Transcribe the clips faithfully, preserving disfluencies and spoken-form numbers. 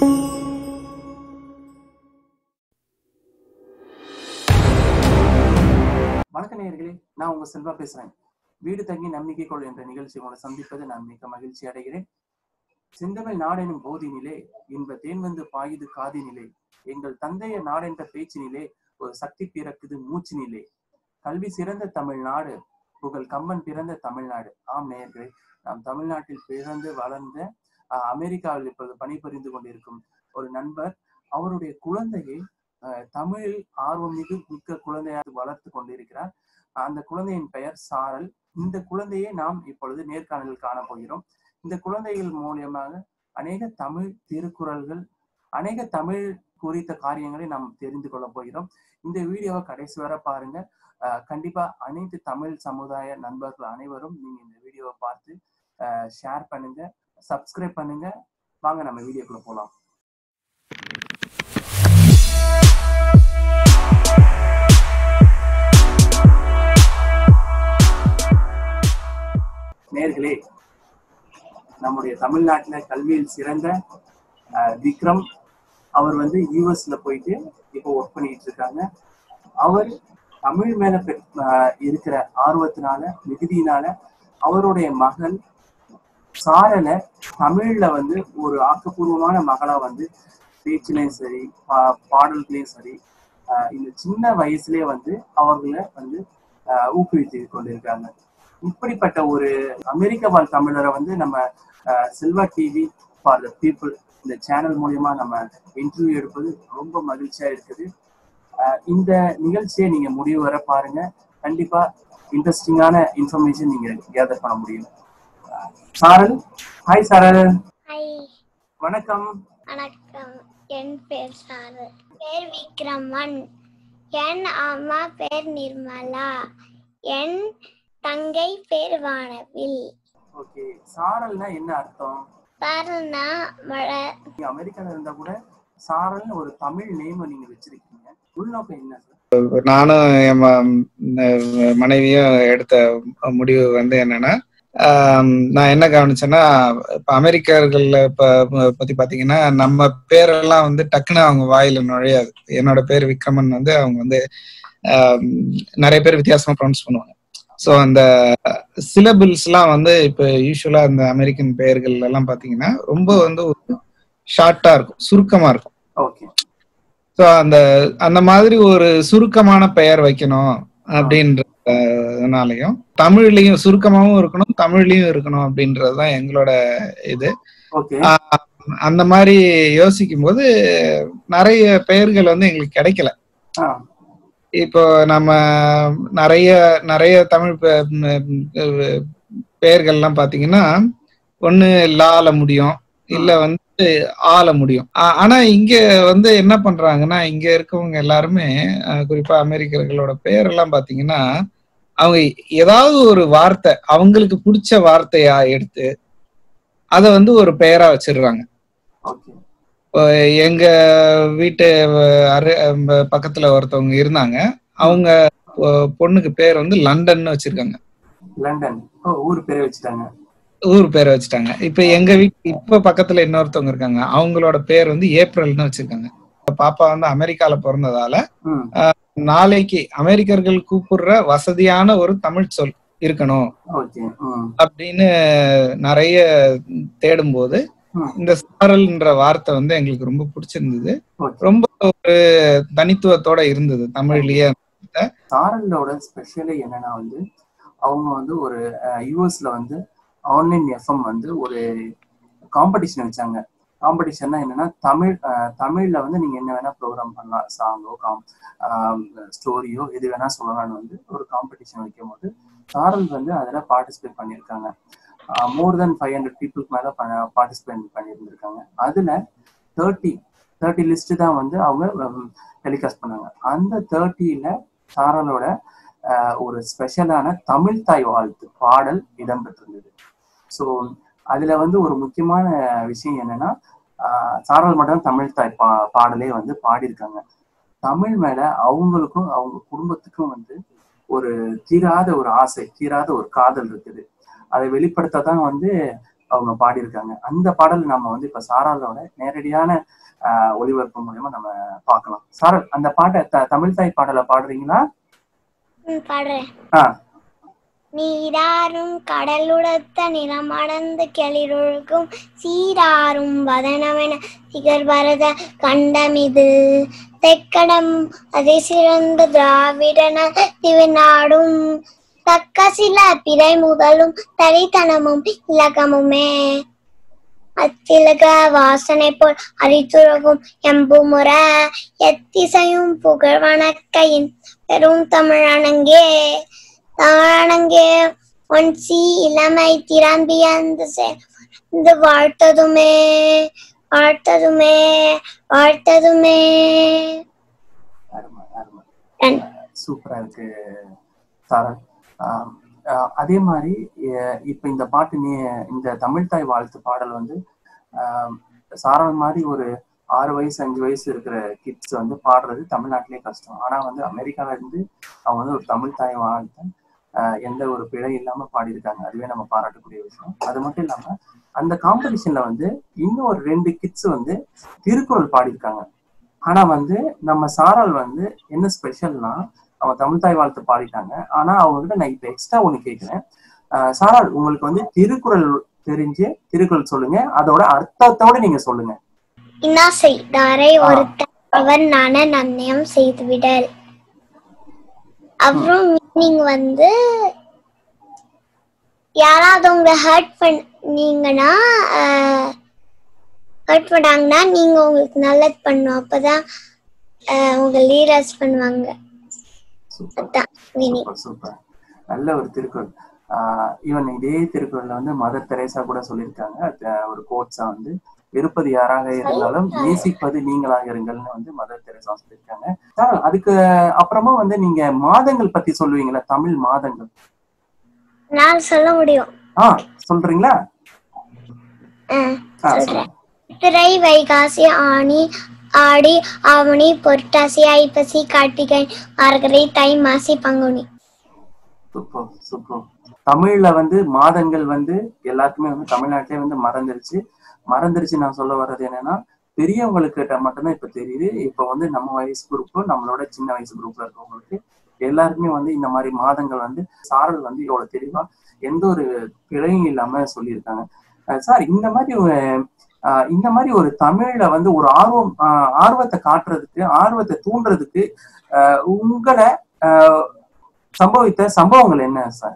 வணக்க நேயர்களே, நான் உங்க செல்வா பேசுறேன். வீடு தங்கி நம்பிக்கை கொள் என்ற நிகழ்ச்சி உங்களை சந்திப்பது நான் மிக்க மகிழ்ச்சி அடைகிறேன். செந்தமிழ் நாடெனும் போதினிலே இன்ப தேன் வந்து பாயுது காதினிலே, எங்கள் தந்தைய நாடென்ற பேச்சினிலே ஒரு சக்தி பிறக்குது மூச்சினிலே, கல்வி சிறந்த தமிழ்நாடு புகழ் கம்பன் பிறந்த தமிழ்நாடு. ஆம் நேயர்களே, நாம் தமிழ்நாட்டில் பிறந்து வளர்ந்த அஹ் அமெரிக்காவில் இப்பொழுது பணிபுரிந்து கொண்டிருக்கும் ஒரு நண்பர், அவருடைய குழந்தையை அஹ் தமிழில் ஆர்வம் மிகு மிக்க குழந்தையாக வளர்த்து கொண்டிருக்கிறார். அந்த குழந்தையின் பெயர் சாரல். இந்த குழந்தையை நாம் இப்பொழுது நேர்காணலில் காண போகிறோம். இந்த குழந்தைகள் மூலியமாக அநேக தமிழ் திருக்குறள்கள், அநேக தமிழ் குறித்த காரியங்களை நாம் தெரிந்து கொள்ள போகிறோம். இந்த வீடியோவை கடைசி வரை பாருங்க. அஹ் கண்டிப்பா அனைத்து தமிழ் சமுதாய நண்பர்கள் அனைவரும் நீங்க இந்த வீடியோவை பார்த்து ஷேர் பண்ணுங்க, சப்ஸ்கிரைப் பண்ணுங்க. வாங்க நம்ம வீடியோக்குள்ள போலாம். நேர்களே, நம்முடைய தமிழ்நாட்டுல கல்வியில் சிறந்த விக்ரம் அவர் வந்து யூஎஸ்ல போயிட்டு இப்போ ஒர்க் பண்ணிட்டு இருக்காங்க. அவர் தமிழ் மேல இருக்கிற ஆர்வத்தினால மிகுதியினால அவருடைய மகள் சாரலை தமிழ்ல வந்து ஒரு ஆக்கப்பூர்வமான மகளா வந்து பேச்சுலையும் சரி பா பாடல்களையும் சரி ஆஹ் இந்த சின்ன வயசுலயே வந்து அவர்களை வந்து ஆஹ் ஊக்குவித்து கொண்டிருக்காங்க. இப்படிப்பட்ட ஒரு அமெரிக்க வாழ் தமிழரை வந்து நம்ம Selva TV for the people இந்த சேனல் மூலியமா நம்ம இன்டர்வியூ எடுப்பது ரொம்ப மகிழ்ச்சியா இருக்குது. இந்த நிகழ்ச்சியை நீங்க முடிவு வர பாருங்க. கண்டிப்பா இன்ட்ரெஸ்டிங்கான இன்ஃபர்மேஷன் நீங்க கேதர் பண்ண முடியும். சாரல், ஹாய் சாரல். ஹாய். வணக்கம். வணக்கம். என் பேர் சாரல். பேர் விக்ரமன். என் அம்மா பேர் நிர்மலா. என் தங்கை பேர் வானவில். ஓகே, சாரல்னா என்ன அர்த்தம்? சாரல்னா மழை. நீங்க அமெரிக்கால இருந்தா கூட சாரல்னு ஒரு தமிழ் நேம் நீங்க வச்சிருக்கீங்க. உள்நோக்கம் என்ன சார்? நானும் என் மனைவியும் எடுத்த முடிவு வந்து என்னன்னா, நான் என்ன கவனிச்சேன்னா, இப்ப அமெரிக்கர்கள்ல இப்ப பத்தி பாத்தீங்கன்னா நம்ம பேரெல்லாம் வந்து டக்குன்னு அவங்க வாயில நுழையாது. என்னோட பேர் விக்ரமன் வந்து அவங்க வந்து ஆஹ் நிறைய பேர் வித்தியாசமா ப்ரொனவுன்ஸ் பண்ணுவாங்க. ஸோ அந்த சிலபிள்ஸ் எல்லாம் வந்து இப்ப யூஸ்வலா அந்த அமெரிக்கன் பெயர்கள் எல்லாம் பாத்தீங்கன்னா ரொம்ப வந்து ஒரு ஷார்ட்டா இருக்கும், சுருக்கமா இருக்கும். ஓகே. ஸோ அந்த அந்த மாதிரி ஒரு சுருக்கமான பெயர் வைக்கணும் அப்படின்றதுனாலையும் தமிழ்லயும் சுருக்கமாவும் இருக்கணும் தமிழ்லயும் இருக்கணும் அப்படின்றதுதான் எங்களோட இது. அந்த மாதிரி யோசிக்கும் போது நிறைய பெயர்கள் வந்து எங்களுக்கு கிடைக்கல. இப்போ நம்ம நிறைய நிறைய தமிழ் பெயர்கள்லாம் பாத்தீங்கன்னா ஒண்ணு லால முடியும், இல்ல வந்து ஆல முடியும். ஆனா இங்க வந்து என்ன பண்றாங்கன்னா, இங்க இருக்கவங்க எல்லாருமே குறிப்பா அமெரிக்கர்களோட பெயர் எல்லாம் பாத்தீங்கன்னா அவங்க ஏதாவது ஒரு வார்த்தை அவங்களுக்கு பிடிச்ச வார்த்தையா எடுத்து அத வந்து ஒரு பெயரா வச்சிடுறாங்க. எங்க வீட்டு அரு பக்கத்துல ஒருத்தவங்க இருந்தாங்க. அவங்க பொண்ணுக்கு பேர் வந்து லண்டன் வச்சிருக்காங்க. லண்டன் ஊர் பேரை வச்சுட்டாங்க. ஊர் பேரை வச்சுட்டாங்க. இப்ப எங்க வீட்டு இப்ப பக்கத்துல இன்னொருத்தவங்க இருக்காங்க. அவங்களோட பேர் வந்து ஏப்ரல்னு வச்சிருக்காங்க. பாப்பா வந்து அமெரிக்கால பிறந்ததால நாளைக்கு அமெரிக்கர்கள் கூப்பிடுற வசதியான ஒரு தமிழ் சொல் இருக்கணும் அப்படின்னு நிறைய தேடும் போது இந்த சாரல்ன்ற வார்த்தை வந்து எங்களுக்கு ரொம்ப பிடிச்சிருந்தது. ரொம்ப ஒரு தனித்துவத்தோட இருந்தது தமிழ்லயே. சாரலோட ஸ்பெஷலி என்னன்னா வந்து அவங்க வந்து ஒரு யூஎஸ்ல வந்து ஆன்லைன் எஃப்எம் வந்து ஒரு காம்படிஷன் வச்சாங்க. காம்படிஷன்னா என்னன்னா தமிழ் தமிழ்ல வந்து நீங்க என்ன வேணா ப்ரோக்ராம் பண்ணலாம், சாங்கோ காம் ஸ்டோரியோ எது வேணா சொல்லலாம்னு வந்து ஒரு காம்படிஷன் வைக்கும் போது சாரல் வந்து அதில் பார்ட்டிசிபேட் பண்ணியிருக்காங்க. மோர் தென் ஃபைவ் ஹண்ட்ரட் பீப்புளுக்கு மேலே பார்ட்டிசிபேட் பண்ணியிருந்திருக்காங்க. அதில் தேர்ட்டி தேர்ட்டி லிஸ்ட்டு தான் வந்து அவங்க டெலிகாஸ்ட் பண்ணாங்க. அந்த தேர்ட்டியில் சாரலோட ஒரு ஸ்பெஷலான தமிழ் தாய் வாழ்த்து பாடல் இடம்பெற்றிருந்தது. ஸோ அதில் வந்து ஒரு முக்கியமான விஷயம் என்னன்னா, சாரல் மட்டும் தமிழ் தாய் பா பாடலே வந்து பாடியிருக்காங்க. தமிழ் மேலே அவங்களுக்கும் அவங்க குடும்பத்துக்கும் வந்து ஒரு தீராத ஒரு ஆசை, தீராத ஒரு காதல் இருக்குது. அதை வெளிப்படுத்த தான் வந்து அவங்க பாடியிருக்காங்க. அந்த பாடல் நம்ம வந்து இப்ப சாராளோட நேரடியான ஆஹ் ஒளிபரப்பு மூலியமா நம்ம பார்க்கலாம். சாரல், அந்த பாட்டை த தமிழ் தாய் பாடலை பாடுறீங்களா? பாடுறேன். ஆஹ் நீராறும் கடலுடத்த நிறமடர்ந்து கெளிரொழுகும் சீராறும் வதனமென திகழ்வரத கண்டமிது தெக்கடம் அதை சிறந்த திராவிடன திவநாடும் தக்க சில பிறை முதலும் தனித்தனமும் இலக்கமுமே அத்திலக வாசனை போல் அரித்துறகும் எம்புமுற எத்திசையும் புகழ் வணக்கையின் பெரும் தமிழனங்கே தமிழனங்கே ஒன்சி இளமை திறம்பி அந்த சேர்ந்து வாழ்த்ததுமே வாழ்த்ததுமே வாழ்த்ததுமே. சூப்பரா இருக்கு சாரல். அதே மாதிரி இப்ப இந்த பாட்டு நீ இந்த தமிழ்தாய் வாழ்த்து பாடல் வந்து ஆஹ் சாரல் மாதிரி ஒரு ஆறு வயசு அஞ்சு வயசு இருக்கிற கிட்ஸ் வந்து பாடுறது தமிழ்நாட்டிலே கஷ்டம். ஆனா வந்து அமெரிக்கால இருந்து அவங்க வந்து ஒரு தமிழ்தாய் வாழ்த்த ஆஹ் எந்த ஒரு பிழை இல்லாம பாடியிருக்காங்க. அதுவே நம்ம பாராட்டக்கூடிய விஷயம். அது மட்டும் இல்லாம அந்த காம்படிஷன்ல வந்து இன்னும் ஒரு ரெண்டு கிட்ஸ் வந்து திருக்குறள் பாடியிருக்காங்க. ஆனா வந்து நம்ம சாரல் வந்து என்ன ஸ்பெஷல்னா அவங்க தமிழ்தாய் வாழ்த்து பாடிட்டாங்க. ஆனா அவங்க கிட்ட நான் இப்ப எக்ஸ்ட்ரா ஒண்ணு கேட்கிறேன். ஆஹ் சாரல், உங்களுக்கு வந்து திருக்குறள் தெரிஞ்சு திருக்குறள் சொல்லுங்க, அதோட அர்த்தத்தோட நீங்க சொல்லுங்க. இன்னா செய்தாரை ஒருத்தர் அவர் நான நன்னயம் செய்துவிடல். அப்புறம் மீனிங் வந்து யாராவது உங்களை ஹர்ட் பண்ணீங்கன்னா ஹர்ட் பண்ணாங்கன்னா நீங்க உங்களுக்கு நல்லது பண்ணும். அப்பதான் உங்க லீடர்ஸ் பண்ணுவாங்க. நல்ல ஒரு திருக்குறள். ஆஹ் ஈவன் இதே திருக்குறள்ல வந்து மதர் தெரேசா கூட சொல்லியிருக்காங்க. ஒரு கோட்ஸா வந்து இருப்பது யாராக இருந்தாலும் நேசிப்பது நீங்களாக இருங்கள்னு வந்து மதர் தெரேசா சொல்லியிருக்காங்க. அதுக்கு அப்புறமா வந்து நீங்க மாதங்கள் பத்தி சொல்லுவீங்களா? தமிழ் மாதங்கள் நான் சொல்ல முடியும். ஆஹ் சொல்றீங்களா? திரை, வைகாசி, ஆனி, ஆடி, ஆவணி, புரட்டாசி, ஐப்பசி, கார்த்திகை, மார்கழி, தை, மாசி, பங்குனி. Super super. தமிழ்ல வந்து மாதங்கள் வந்து எல்லாருக்குமே வந்து தமிழ்நாட்டிலே வந்து மறந்துருச்சு மறந்துருச்சு நான் சொல்ல வர்றது என்னன்னா, பெரியவங்களுக்கு மட்டும்தான் இப்ப தெரியுது. இப்ப வந்து நம்ம வயசு குரூப், நம்மளோட சின்ன வயசு குரூப்ல இருக்கவங்களுக்கு எல்லாருக்குமே வந்து இந்த மாதிரி மாதங்கள் வந்து சாரல் வந்து இவ்வளவு தெளிவா எந்த ஒரு பிழையும் இல்லாம சொல்லியிருக்காங்க. சார், இந்த மாதிரி ஆஹ் இந்த மாதிரி ஒரு தமிழ்ல வந்து ஒரு ஆர்வம் ஆஹ் ஆர்வத்தை காட்டுறதுக்கு, ஆர்வத்தை தூண்டுறதுக்கு ஆஹ் உங்களை ஆஹ் சம்பவித்த சம்பவங்கள் என்ன சார்?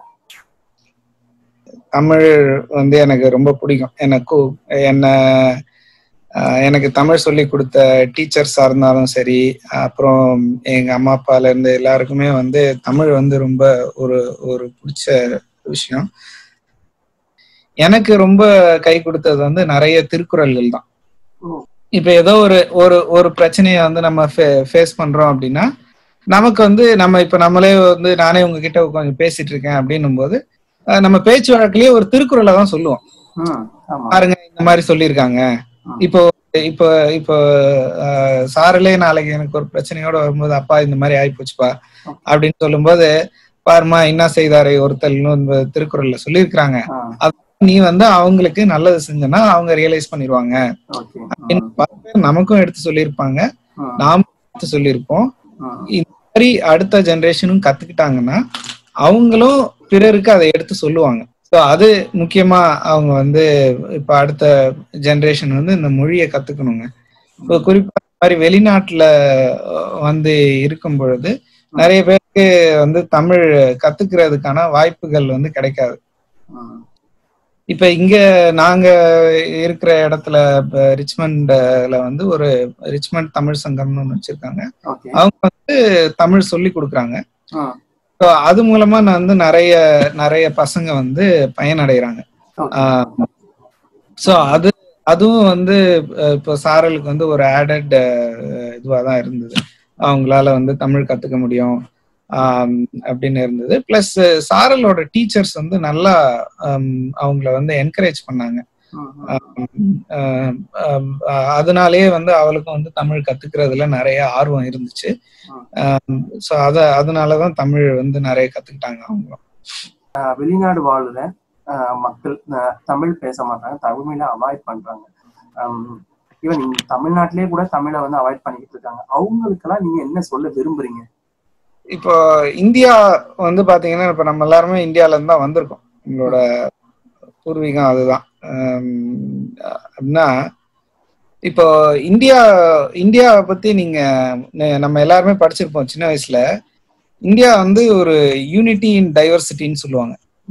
தமிழ் வந்து எனக்கு ரொம்ப பிடிக்கும். எனக்கு என்ன எனக்கு தமிழ் சொல்லி கொடுத்த டீச்சர்ஸா இருந்தாலும் சரி, அப்புறம் எங்க அம்மா அப்பால இருந்து எல்லாருக்குமே வந்து தமிழ் வந்து ரொம்ப ஒரு ஒரு பிடிச்ச விஷயம். எனக்கு ரொம்ப கை கொடுத்தது வந்து நிறைய திருக்குறள்கள் தான். இப்ப ஏதோ ஒரு ஒரு ஒரு பிரச்சனையை வந்து நம்ம ஃபேஸ் பண்றோம் அப்படின்னா, நமக்கு வந்து நம்ம இப்ப நம்மளே வந்து நானே உங்ககிட்ட கொஞ்சம் பேசிட்டு இருக்கேன் அப்படின்னும் போது நம்ம பேச்சு வழக்கிலேயே ஒரு திருக்குறளை தான் சொல்லுவோம். பாருங்க இந்த மாதிரி சொல்லியிருக்காங்க. இப்போ இப்போ இப்போ சாரலே நாளைக்கு எனக்கு ஒரு பிரச்சனையோட வரும்போது, அப்பா இந்த மாதிரி ஆயிப்போச்சுப்பா அப்படின்னு சொல்லும் போது, பாருமா இன்னா செய்தாரை ஒருத்தல்னு திருக்குறள்ல சொல்லியிருக்கிறாங்க. நீ வந்து அவங்களுக்கு நல்லது செஞ்சனா அவங்க ரியலைஸ் பண்ணிடுவாங்க. நமக்கும் எடுத்து சொல்லியிருப்பாங்க, நாமும் எடுத்து சொல்லியிருப்போம். இந்த மாதிரி அடுத்த ஜெனரேஷனும் கத்துக்கிட்டாங்கன்னா அவங்களும் பிறருக்கு அதை எடுத்து சொல்லுவாங்க. ஸோ அது முக்கியமா அவங்க வந்து இப்ப அடுத்த ஜெனரேஷன் வந்து இந்த மொழியை கத்துக்கணுங்க. இப்போ குறிப்பா இந்த மாதிரி வெளிநாட்டுல வந்து இருக்கும் பொழுது நிறைய பேருக்கு வந்து தமிழ் கத்துக்கிறதுக்கான வாய்ப்புகள் வந்து கிடைக்காது. இப்ப இங்க நாங்க இருக்கிற இடத்துல ரிச்மண்ட்ல வந்து ஒரு ரிச்மண்ட் தமிழ் சங்கம்னு ஒண்ணு வச்சிருக்காங்க. அவங்க வந்து தமிழ் சொல்லி கொடுக்குறாங்க. அது மூலமா நான் வந்து நிறைய நிறைய பசங்க வந்து பயனடைகிறாங்க. ஸோ அது அதுவும் வந்து இப்போ சாரலுக்கு வந்து ஒரு ஆடட் இதுவாக தான் இருந்தது. அவங்களால வந்து தமிழ் கத்துக்க முடியும் ஆஹ் அப்படின்னு இருந்தது. பிளஸ் சாரலோட டீச்சர்ஸ் வந்து நல்லா அவங்கள வந்து என்கரேஜ் பண்ணாங்க. அதனாலேயே வந்து அவளுக்கும் வந்து தமிழ் கத்துக்கிறதுல நிறைய ஆர்வம் இருந்துச்சு. ஸோ அத அதனாலதான் தமிழ் வந்து நிறைய கத்துக்கிட்டாங்க அவங்களும். வெளிநாடு வாழ்ற மக்கள் தமிழ் பேச மாட்டாங்க, தமிழை அவாய்ட் பண்றாங்க. ஈவன் தமிழ்நாட்டிலேயே கூட தமிழை வந்து அவாய்ட் பண்ணிக்கிட்டு இருக்காங்க. அவங்களுக்கெல்லாம் நீங்க என்ன சொல்ல விரும்புறீங்க? இப்போ இந்தியா வந்து பாத்தீங்கன்னா இப்ப நம்ம எல்லாருமே இந்தியால இருந்து தான் வந்திருக்கோம். நம்மளோட பூர்வீகம் அதுதான். அப்படின்னா இப்போ இந்தியா இந்தியாவை பத்தி நீங்க நம்ம எல்லாருமே படிச்சிருப்போம் சின்ன வயசுல. இந்தியா வந்து ஒரு யூனிட்டி இன் டைவர்சிட்டின்னு சொல்லுவாங்க.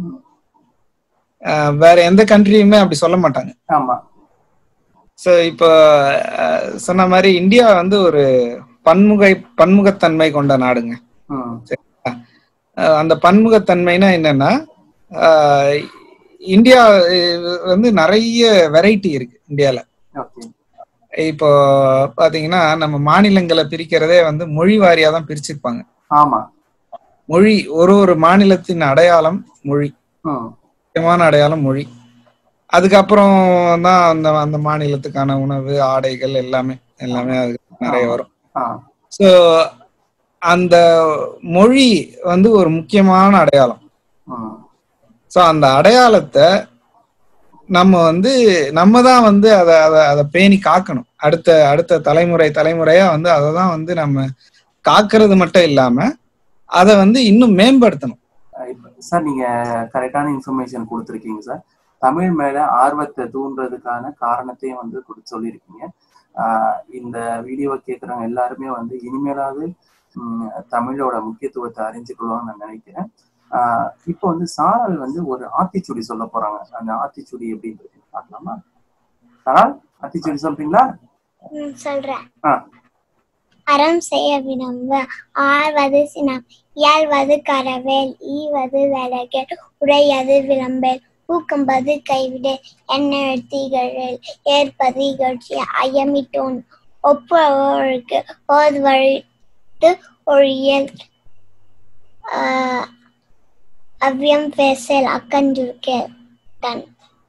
வேற எந்த கண்ட்ரியுமே அப்படி சொல்ல மாட்டாங்க. ஆமா. சோ இப்போ சொன்ன மாதிரி இந்தியா வந்து ஒரு பன்முகை பன்முகத்தன்மை கொண்ட நாடுங்க. சரிங்களா? அந்த பன்முகத்தன்மைனா என்னன்னா இந்தியா வந்து நிறைய வெரைட்டி இருக்கு இந்தியால. இப்போ பாத்தீங்கன்னா நம்ம மாநிலங்களை பிரிக்கிறதே வந்து மொழி வாரியா தான் பிரிச்சிருப்பாங்க. ஆமா. மொழி ஒரு ஒரு மாநிலத்தின் அடையாளம் மொழி, முக்கியமான அடையாளம் மொழி. அதுக்கப்புறம் தான் அந்த அந்த மாநிலத்துக்கான உணவு, ஆடைகள் எல்லாமே எல்லாமே அது நிறைய வரும். சோ அந்த மொழி வந்து ஒரு முக்கியமான அடையாளம். சோ அந்த அடையாளத்தை நம்ம வந்து நம்ம தான் வந்து அதை அதை அதை பேணி காக்கணும். அடுத்த அடுத்த தலைமுறை தலைமுறையா வந்து அதை தான் வந்து நம்ம காக்கிறது மட்டும் இல்லாம அதை வந்து இன்னும் மேம்படுத்தணும். சார் நீங்க கரெக்டான இன்ஃபர்மேஷன் கொடுத்துருக்கீங்க சார். தமிழ் மேல ஆர்வத்தை தூண்டுறதுக்கான காரணத்தையும் வந்து கொடுத்து சொல்லியிருக்கீங்க. ஆஹ் இந்த வீடியோவை கேட்குறவங்க எல்லாருமே வந்து இனிமேலாவது உம் தமிழோட முக்கியத்துவத்தை அறிஞ்சுக்கொள்வான்னு நான் நினைக்கிறேன். ஆஹ் இப்போ வந்து சாரல் வந்து ஒரு ஆத்திச்சுடி சொல்ல போறாங்க. அந்த ஆத்திச்சுடி எப்படின்றது பார்க்கலாமா? சாரல், ஆத்திச்சுடி சொல்றீங்களா? சொல்றேன். அறம் செய்ய விரும்ப ஆழ்வது சினம், இயல்வது கரவேல், ஈவது வேலைகள், உடையது விளம்பேல், ஊக்கம்பது கைவிடு, எண்ணெழுத்திகளில் ஏற்பது இகழ்ச்சி, அயமிட்டோன் ஒப்புக்கு ஓதுவழித்து ஒழியல், ஆஹ் அவ்வியம் பேசல் அக்கன்றுக்கே தன்.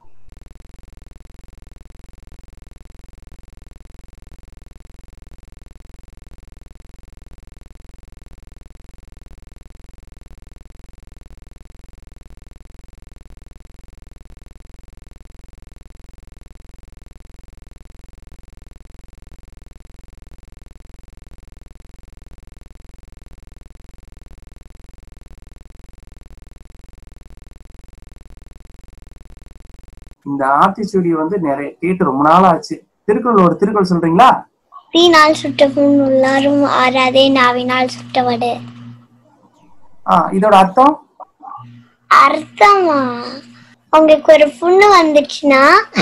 இந்த ஆத்திச்சூடி வந்து நிறைய கேட்டு ரொம்ப நாள் ஆச்சு. திருக்குறள் ஒரு திருக்குறள் சொல்றீங்களா? தீனால் சுட்ட புண் உள்ளாரும் ஆறாதே நாவினால் சுட்டவடு. ஆஹ் இதோட அர்த்தம்? அர்த்தமா? உங்களுக்கு ஒரு புண்ணு வந்துச்சுன்னா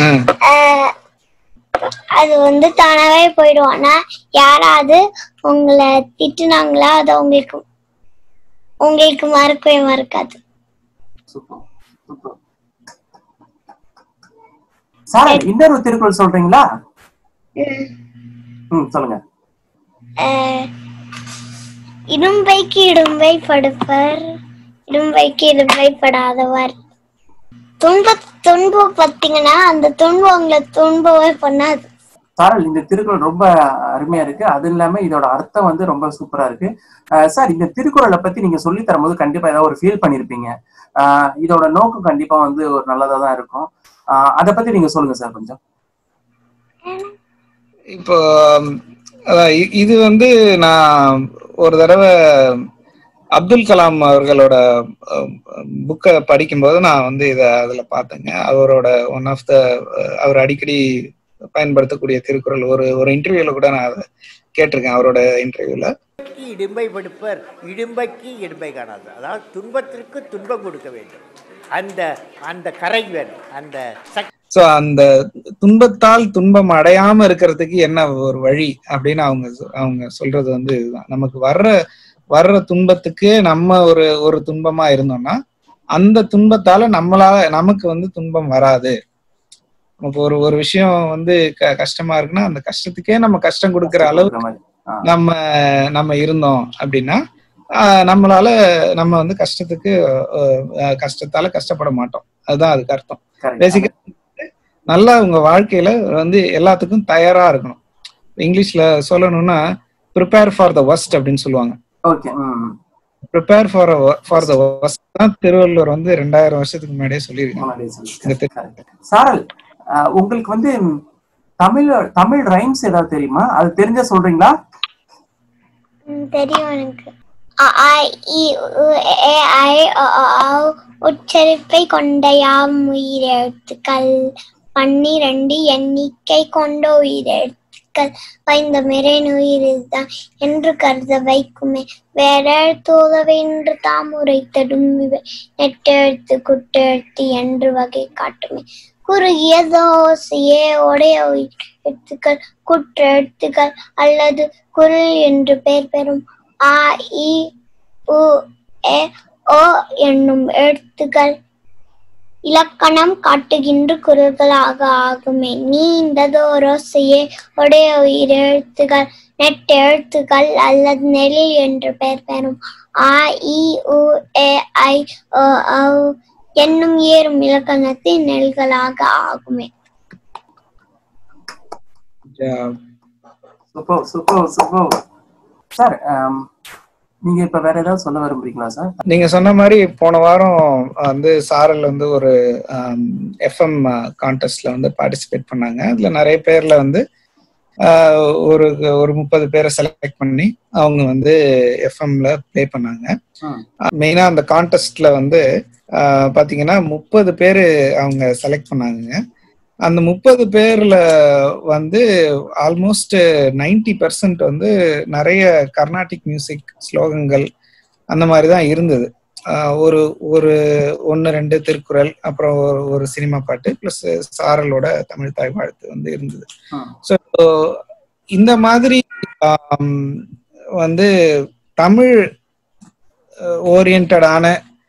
அது வந்து தானாவே போயிடும். ஆனா யாராவது உங்களை திட்டுனாங்களா அது உங்களுக்கு உங்களுக்கு மறக்கவே மறக்காது. சார் இன்னொரு திருக்குறள் சொல்றீங்களா? ம் சொல்லுங்க. இடும்பைக்கு இடும்பை படுப்பர், இடும்பைக்கு இடும்பை படாதவர். துன்ப துன்பம் பார்த்தீங்கன்னா அந்த துன்பம் உங்களை துன்பமே பண்ணாது. சார் இந்த திருக்குறள் ரொம்ப அருமையா இருக்கு. அது இல்லாம இதோட அர்த்தம் வந்து ரொம்ப சூப்பரா இருக்கு. சார் இந்த திருக்குறளை பத்தி நீங்க சொல்லி தரும் போது கண்டிப்பா ஏதாவது ஒரு ஃபீல் பண்ணிருப்பீங்க. ஆஹ் இதோட நோக்கம் கண்டிப்பா வந்து ஒரு நல்லதா தான் இருக்கும். ஆஹ் அத பத்தி நீங்க சொல்லுங்க சார் கொஞ்சம். இப்போ இது வந்து நான் ஒரு தடவை அப்துல் கலாம் அவர்களோட புக்கை படிக்கும்போது நான் வந்து இதை அதுல பார்த்தேங்க. அவரோட ஒன் ஆஃப் த அவர் அடிக்கடி பயன்படுத்தக்கூடிய திருக்குறள் ஒரு ஒரு இன்டர்வியூல கூட நான் அதை கேட்டிருக்கேன். அவரோட இன்டர்வியூல இடும்பை படுப்பர், இடும்பைக்கு இடும்பை காணாது. அதாவது துன்பத்திற்கு துன்பம் கொடுக்க வேண்டும். அந்த அந்த கரை வேணும். அந்த சோ அந்த துன்பத்தால் துன்பம் அடையாம இருக்கிறதுக்கு என்ன ஒரு வழி அப்படின்னு அவங்க அவங்க சொல்றது வந்து இதுதான். நமக்கு வர்ற வர்ற துன்பத்துக்கு நம்ம ஒரு ஒரு துன்பமா இருந்தோம்னா அந்த துன்பத்தால நம்மளால நமக்கு வந்து துன்பம் வராது. நமக்கு ஒரு ஒரு விஷயம் வந்து க கஷ்டமா இருக்குன்னா அந்த கஷ்டத்துக்கே நம்ம கஷ்டம் கொடுக்குற அளவுக்கு நம்ம நம்ம இருந்தோம் அப்படின்னா ஆஹ் நம்மளால நம்ம வந்து கஷ்டத்துக்கு கஷ்டத்தால கஷ்டப்பட மாட்டோம். அதுதான் அதுக்கு அர்த்தம். பேசிக்கா நல்லா உங்க வாழ்க்கையில வந்து எல்லாத்துக்கும் தயாரா இருக்கணும். இங்கிலீஷ்ல சொல்லணும்னா ப்ரிப்பேர் ஃபார் த வர்ஸ்ட் அப்படின்னு சொல்லுவாங்க. Prepare for for the worst தான் திருவள்ளுவர் வந்து ரெண்டாயிரம் வருஷத்துக்கு முன்னாடியே சொல்லியிருக்காங்க. சாரல், உங்களுக்கு வந்து தமிழ் தமிழ் ரைம்ஸ் ஏதாவது தெரியுமா? அது தெரிஞ்ச சொல்றீங்களா? தெரியும் எனக்கு. அ ஆ இ உ ஏ ஐ ஓ ஓ உச்சரிப்பை கொண்ட யாம் உயிரெழுத்துக்கள் பன்னிரண்டு எண்ணிக்கை கொண்ட உயிரெழுத்துக்கள் வைந்த மிரேன் உயிரில்தான் என்று கருத வைக்குமே வேறெழுத்துதவென்று தாம் உரைத்தடும் நெட்டெழுத்து குட்டெழுத்து என்று வகை காட்டுமே குறுகிய தோசையே உடைய எழுத்துக்கள் குற்றெழுத்துக்கள் அல்லது குரல் என்று பெயர் பெறும் ஆ இ உ ஏ ஓ என்னும் எழுத்துக்கள் இலக்கணம் காட்டுகின்ற குரல்களாக ஆகுமே. நீண்டதோரோசையே உடைய உயிரெழுத்துக்கள் நெட்டெழுத்துக்கள் அல்லது நெல் என்று பெயர் பெறும் ஆ இ உ ஏ ஐ ஓ ஓ என்னும் ஏறும் இலக்கணத்தின் நெல்களாக ஆகுமே. Super super super. சார், நீங்க இப்ப வேற ஏதாவது சொல்ல விரும்புறீங்களா சார்? நீங்க சொன்ன மாதிரி போன வாரம் வந்து சாரல் வந்து ஒரு எஃப்எம் கான்டெஸ்ட்ல வந்து பார்ட்டிசிபேட் பண்ணாங்க. அதுல நிறைய பேர்ல வந்து ஒரு ஒரு முப்பது பேரை செலக்ட் பண்ணி அவங்க வந்து எஃப்எம்ல ப்ளே பண்ணாங்க. மெயினா அந்த கான்டெஸ்ட்ல வந்து பாத்தீங்கன்னா முப்பது பேரு அவங்க செலக்ட் பண்ணாங்க. அந்த முப்பது பேர்ல வந்து ஆல்மோஸ்ட் நைன்டி பர்சன்ட் வந்து நிறைய கர்நாடிக் மியூசிக் ஸ்லோகங்கள் அந்த மாதிரிதான் இருந்தது. ஒரு ஒரு ஒன்னு ரெண்டு திருக்குறள், அப்புறம் ஒரு சினிமா பாட்டு, பிளஸ் சாரலோட தமிழ் தாய் வாழ்த்து வந்து இருந்தது. ஸோ இந்த மாதிரி வந்து தமிழ் ஓரியன்டான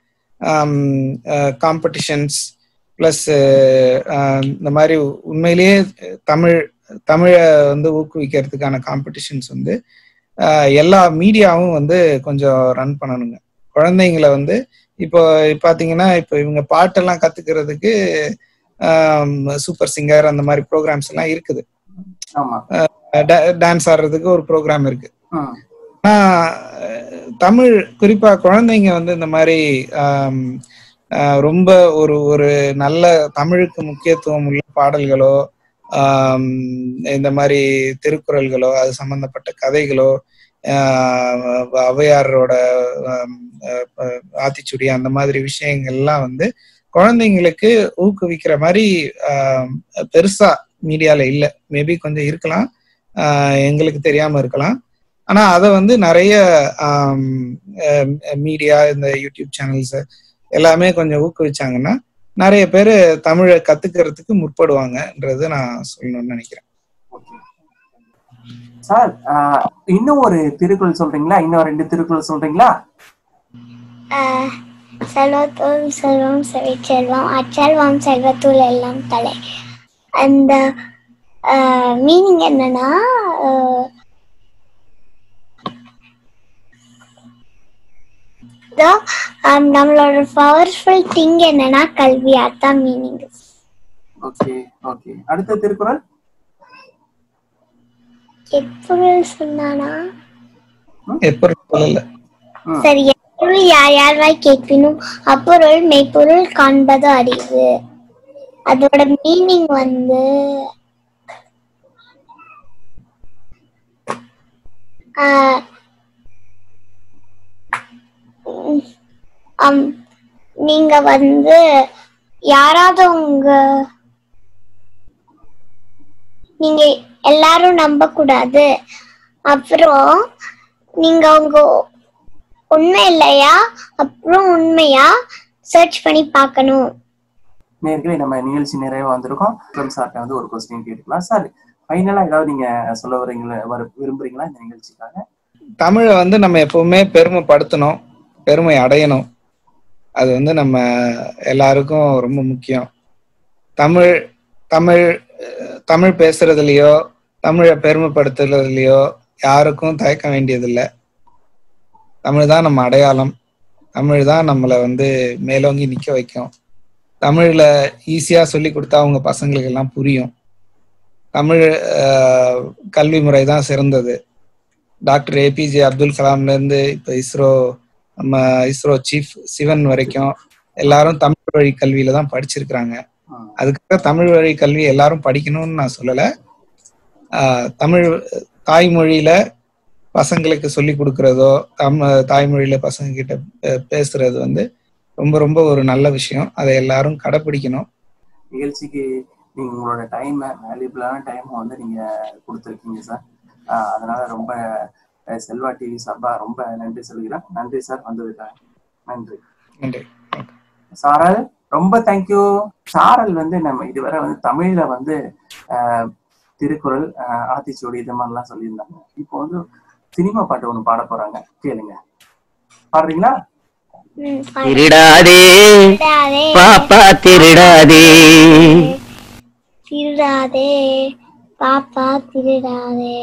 காம்படிஷன்ஸ் பிளஸ் இந்த மாதிரி உண்மையிலேயே தமிழ் தமிழை வந்து ஊக்குவிக்கிறதுக்கான காம்படிஷன்ஸ் வந்து எல்லா மீடியாவும் வந்து கொஞ்சம் ரன் பண்ணணுங்க. குழந்தைங்களை வந்து இப்போ பாத்தீங்கன்னா இப்போ இவங்க பாட்டெல்லாம் கத்துக்கிறதுக்கு சூப்பர் சிங்கர் அந்த மாதிரி ப்ரோக்ராம்ஸ் எல்லாம் இருக்குது. டான்ஸ் ஆடுறதுக்கு ஒரு ப்ரோக்ராம் இருக்கு. ஆனா தமிழ் குறிப்பா குழந்தைங்க வந்து இந்த மாதிரி ரொம்ப ஒரு ஒரு நல்ல தமிழுக்கு முக்கியத்துவம் உள்ள பாடல்களோ ஆஹ் இந்த மாதிரி திருக்குறள்களோ அது சம்பந்தப்பட்ட கதைகளோ ஔவையாரோட ஆத்திச்சுடி அந்த மாதிரி விஷயங்கள்லாம் வந்து குழந்தைங்களுக்கு ஊக்குவிக்கிற மாதிரி ஆஹ் பெருசா மீடியால இல்லை. மேபி கொஞ்சம் இருக்கலாம், ஆஹ் எங்களுக்கு தெரியாம இருக்கலாம். ஆனா அதை வந்து நிறைய மீடியா இந்த யூடியூப் சேனல்ஸ் எல்லாமே கொஞ்சம் ஊக்குவிச்சாங்கன்னா நிறைய பேர் தமிழை கத்துக்கிறதுக்கு முற்படுவாங்கன்றது நான் சொல்லணும்னு நினைக்கிறேன். சார், இன்னும் ஒரு திருக்குறள் சொல்றீங்களா? இன்னும் ரெண்டு திருக்குறள் சொல்றீங்களா? செல்வத்தூள் செல்வம் செல்வம் அச்செல்வம் செல்வத்தூள் எல்லாம் தலை. அந்த மீனிங் என்னன்னா, நம்மளோட பவர்ஃபுல் திங் என்னன்னா கல்வி. அதான் மீனிங். Okay okay. அடுத்த திருக்குறள் எப்பொருள் சொன்னானா? எப்பொருள் இல்ல. சரி. எப்பொருள் யார் யார்வாய் கேட்பினும் அப்பொருள் மெய்ப்பொருள் காண்பது அறிவு. அதோட மீனிங் வந்து ஆஹ் நீங்க வந்து யாராவது உங்க நீங்க எல்லாரும் நம்ப கூடாது. அப்புறம் நீங்க உங்க உண்மை இல்லையா அப்புறம் உண்மையா சர்ச் பண்ணி பார்க்கணும். நேர்களை நம்ம நிகழ்ச்சி நிறைய வந்திருக்கோம். சார்ட்ட வந்து ஒரு கொஸ்டின் கேட்டுக்கலாம். சார், ஃபைனலா ஏதாவது நீங்க சொல்ல வரீங்களா விரும்புறீங்களா இந்த நிகழ்ச்சிக்காக? தமிழை வந்து நம்ம எப்பவுமே பெருமைப்படுத்தணும், பெருமை அடையணும். அது வந்து நம்ம எல்லாருக்கும் ரொம்ப முக்கியம். தமிழ் தமிழ் தமிழ் பேசுறதுலயோ தமிழை பெருமைப்படுத்துறதுலயோ யாருக்கும் தயக்க வேண்டியதில்லை. தமிழ் தான் நம்ம அடையாளம். தமிழ் தான் நம்மளை வந்து மேலோங்கி நிக்க வைக்கும். தமிழ்ல ஈஸியா சொல்லி கொடுத்தா அவங்க பசங்களுக்கு எல்லாம் புரியும். தமிழ் கல்வி முறை தான் சிறந்தது. டாக்டர் ஏபிஜே அப்துல் கலாம்ல இருந்து இப்ப இஸ்ரோ நம்ம இஸ்ரோ சீஃப் சிவன் வரைக்கும் எல்லாரும் தமிழ் வழி கல்வியில தான் படிச்சிருக்கிறாங்க. அதுக்காக தமிழ் வழி கல்வி எல்லாரும் படிக்கணும்னு நான் சொல்லல. ஆஹ் தமிழ் தாய்மொழியில பசங்களுக்கு சொல்லி கொடுக்கறதோ தம் தாய்மொழியில பசங்க கிட்ட பேசுறது வந்து ரொம்ப ரொம்ப ஒரு நல்ல விஷயம். அதை எல்லாரும் கடைபிடிக்கணும். நிகழ்ச்சிக்கு நீங்க உங்களோட டைம் வேல்யூபிளான டைம் வந்து நீங்க கொடுத்துருக்கீங்க சார். அதனால ரொம்ப செல்வா டிவி சார்பா ரொம்ப நன்றி சொல்கிறேன். நன்றி சார் வந்ததுக்காக. நன்றி. நன்றி. சாரல் ரொம்ப தேங்க்யூ. சாரல் வந்து நம்ம இதுவரை வந்து தமிழ்ல வந்து ஆஹ் திருக்குறள் ஆஹ் ஆத்திச்சூடி இது மாதிரிலாம் சொல்லியிருந்தாங்க. இப்போ வந்து சினிமா பாட்டு ஒண்ணு பாட போறாங்க, கேளுங்க. பாடுறீங்களா? திருடாதே பாப்பா திருடாதே, திருடாதே பாப்பா திருடாதே,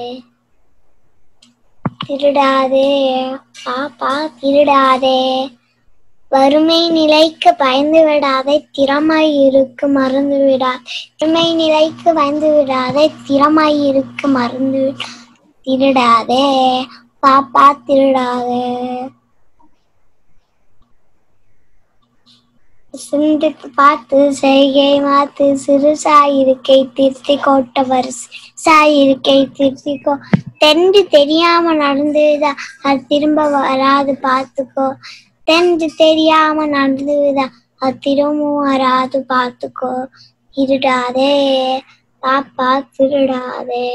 திருடாதே பாப்பா திருடாதே, வறுமை நிலைக்கு பயந்து விடாதே திறமாய் இருக்கு மறந்து விடாதே, வறுமை நிலைக்கு பயந்து விடாதே திறமாய் இருக்கு மறந்து விடாதே, திருடாதே பாப்பா திருடாதே. சிந்தித்து பார்த்து செய்கை மாத்து சிறு சாயிருக்கை திருத்தி கோட்ட வரிசை சாயிருக்கை திருத்திக்கோ, தென்று தெரியாம நடந்துதா அது திரும்ப வராது பார்த்துக்கோ, தென்று தெரியாம நடந்துதா அது திரும்பவும் வராது பார்த்துக்கோ, திருடாதே பாப்பா திருடாதே.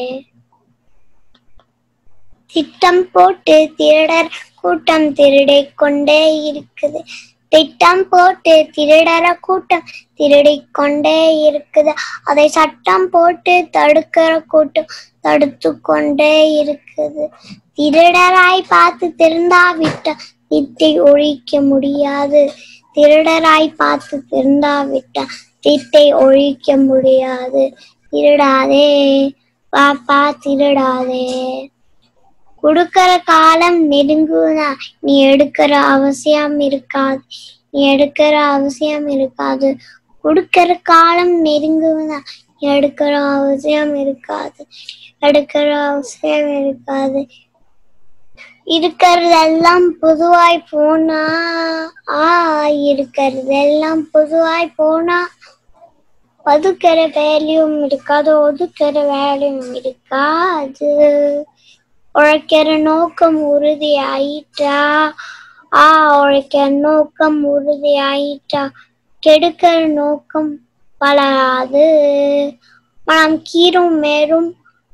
திட்டம் போட்டு திருடர் கூட்டம் திருடை கொண்டே இருக்குது, திட்டம் போட்டு திருடர கூட்டம் திருடி கொண்டே இருக்குது, அதை சட்டம் போட்டு தடுக்கிற கூட்டம் தடுத்து கொண்டே இருக்குது, திருடராய் பார்த்து திருந்தாவிட்ட திட்டை ஒழிக்க முடியாது, திருடராய் பார்த்து திருந்தாவிட்ட திட்டை ஒழிக்க முடியாது, திருடாதே பாப்பா திருடாதே. கொடுக்கற காலம் நெருங்குனா நீ எடுக்கிற அவசியம் இருக்காது, நீ எடுக்கிற அவசியம் இருக்காது, கொடுக்கற காலம் நெருங்குனா நீ எடுக்கிற அவசியம் இருக்காது, எடுக்கிற அவசியம் இருக்காது. இருக்கிறதெல்லாம் பொதுவாய் போனா ஆ இருக்கிறதெல்லாம் பொதுவாய் போனா ஒதுக்கிற வேலையும் இருக்காது, ஒதுக்கிற வேலையும் இருக்காது, உழைக்கிற நோக்கம் உறுதி ஆயிட்டா ஆ உழைக்கிற நோக்கம் உறுதி ஆயிட்டா கெடுக்கிற நோக்கம் வளராது, மனம் கீரும் மேலும்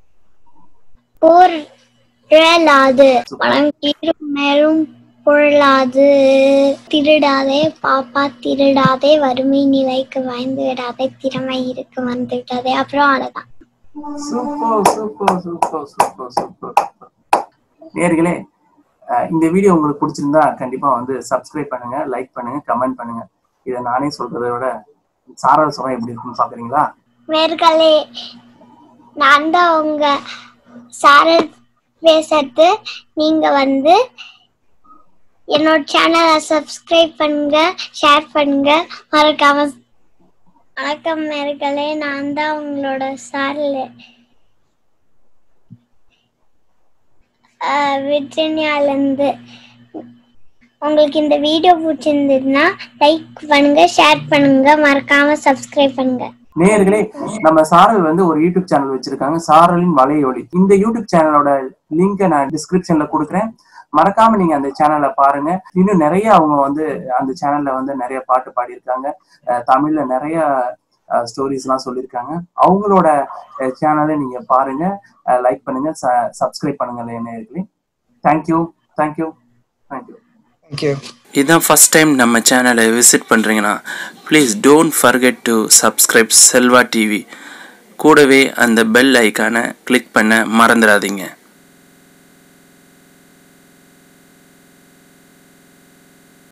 பொருளாது, மனம் கீரும் மேலும் பொருளாது, திருடாதே பாப்பா திருடாதே, வறுமை நிலைக்கு வாய்ந்து விடாதே திறமை இருக்கு வந்து விடாதே. அப்புறம் அவ்வளவுதான். Super super super super super. நேயர்களே, இந்த வீடியோ உங்களுக்கு பிடிச்சிருந்தா கண்டிப்பா வந்து சப்ஸ்கிரைப் பண்ணுங்க, லைக் பண்ணுங்க, கமெண்ட் பண்ணுங்க. இதை நானே சொல்றதை விட சாரல் சொல்ல எப்படி இருக்குன்னு பாக்குறீங்களா? நேயர்களே, நான் தான் உங்க சாரல் பேசுறது. நீங்க வந்து என்னோட சேனலை சப்ஸ்கிரைப் பண்ணுங்க, ஷேர் பண்ணுங்க, மறக்காம. வணக்கம் நேயர்களே, நான் தான் உங்களோட சாரல் விர்ஜினியால இருந்து. உங்களுக்கு இந்த வீடியோ பிடிச்சிருந்ததுன்னா லைக் பண்ணுங்க, ஷேர் பண்ணுங்க, மறக்காம சப்ஸ்கிரைப் பண்ணுங்க. நேயர்களே, நம்ம சாரல் வந்து ஒரு யூடியூப் சேனல் வச்சிருக்காங்க, சாரலின் வலையொலி. இந்த யூடியூப் சேனலோட லிங்கை நான் டிஸ்கிரிப்ஷன்ல கொடுக்குறேன். மறக்காம நீங்க அந்த சேனலை பாருங்க. இன்னும் நிறைய அவங்க வந்து அந்த சேனல்ல வந்து நிறைய பாட்டு பாடியிருக்காங்க, தமிழ்ல நிறைய ஸ்டோரிஸ் எல்லாம் சொல்லியிருக்காங்க. அவங்களோட சேனலை நீங்க பாருங்க, லைக் பண்ணுங்க, சப்ஸ்கிரைப் பண்ணுங்க நேயர்களே. Thank you thank you thank you thank you. இதான் ஃபர்ஸ்ட் டைம் நம்ம சேனலை விசிட் பண்ணுறீங்கன்னா please don't forget to subscribe Selva TV. கூடவே அந்த பெல் ஐக்கானை கிளிக் பண்ண மறந்துடாதீங்க.